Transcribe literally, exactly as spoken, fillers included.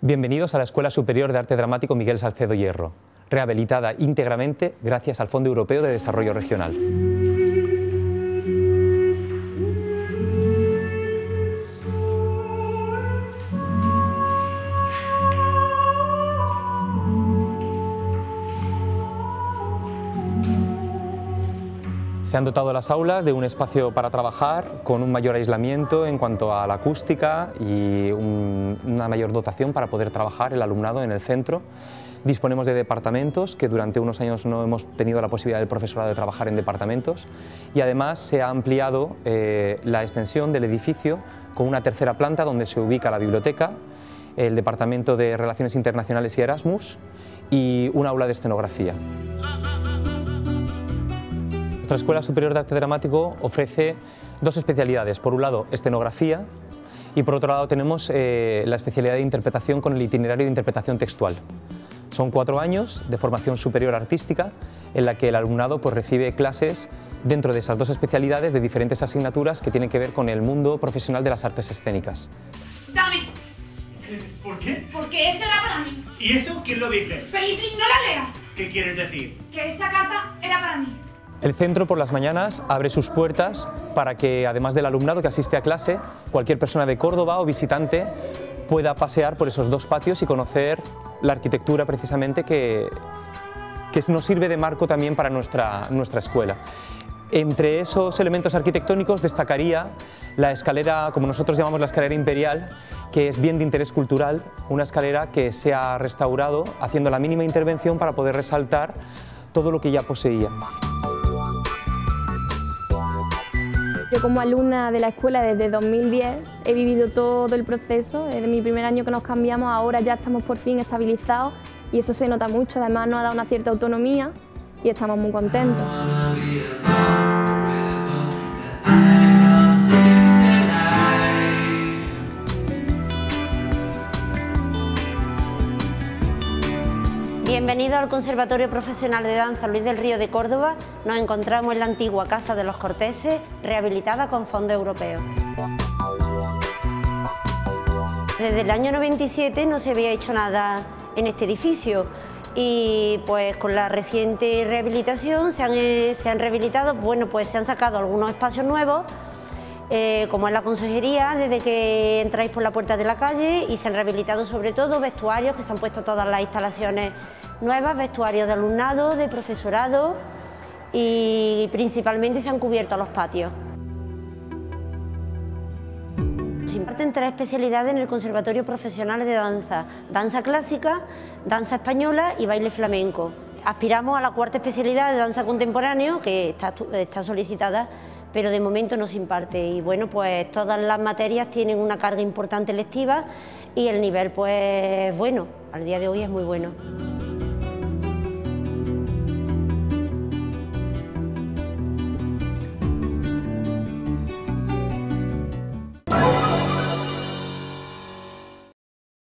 Bienvenidos a la Escuela Superior de Arte Dramático Miguel Salcedo Hierro, rehabilitada íntegramente gracias al Fondo Europeo de Desarrollo Regional. Se han dotado las aulas de un espacio para trabajar con un mayor aislamiento en cuanto a la acústica y un, una mayor dotación para poder trabajar el alumnado en el centro. Disponemos de departamentos, que durante unos años no hemos tenido la posibilidad del profesorado de trabajar en departamentos, y además se ha ampliado eh, la extensión del edificio con una tercera planta donde se ubica la biblioteca, el Departamento de Relaciones Internacionales y Erasmus y un aula de escenografía. Nuestra Escuela Superior de Arte Dramático ofrece dos especialidades. Por un lado, escenografía, y por otro lado tenemos eh, la especialidad de interpretación con el itinerario de interpretación textual. Son cuatro años de formación superior artística en la que el alumnado pues, recibe clases dentro de esas dos especialidades de diferentes asignaturas que tienen que ver con el mundo profesional de las artes escénicas. ¡Dame! ¿Por qué? Porque eso era para mí. ¿Y eso quién lo dice? Felipe, no la leas. ¿Qué quieres decir? Que esa carta era para mí. El centro por las mañanas abre sus puertas para que, además del alumnado que asiste a clase, cualquier persona de Córdoba o visitante pueda pasear por esos dos patios y conocer la arquitectura precisamente que, que nos sirve de marco también para nuestra, nuestra escuela. Entre esos elementos arquitectónicos destacaría la escalera, como nosotros llamamos la escalera imperial, que es bien de interés cultural, una escalera que se ha restaurado haciendo la mínima intervención para poder resaltar todo lo que ya poseía. Yo como alumna de la escuela desde dos mil diez he vivido todo el proceso, desde mi primer año que nos cambiamos, ahora ya estamos por fin estabilizados y eso se nota mucho, además nos ha dado una cierta autonomía y estamos muy contentos. Bienvenido al Conservatorio Profesional de Danza Luis del Río de Córdoba. Nos encontramos en la antigua Casa de los Corteses, rehabilitada con fondos europeos. Desde el año noventa y siete no se había hecho nada en este edificio y pues con la reciente rehabilitación se han, eh, se han rehabilitado, bueno pues se han sacado algunos espacios nuevos, Eh, como es la consejería, desde que entráis por la puerta de la calle, y se han rehabilitado sobre todo vestuarios, que se han puesto todas las instalaciones nuevas, vestuarios de alumnado, de profesorado, y principalmente se han cubierto los patios. Se imparten tres especialidades en el Conservatorio Profesional de Danza: danza clásica, danza española y baile flamenco. Aspiramos a la cuarta especialidad de danza contemporáneo, que está, está solicitada, pero de momento no se imparte, y bueno, pues todas las materias tienen una carga importante lectiva y el nivel, pues bueno, al día de hoy es muy bueno.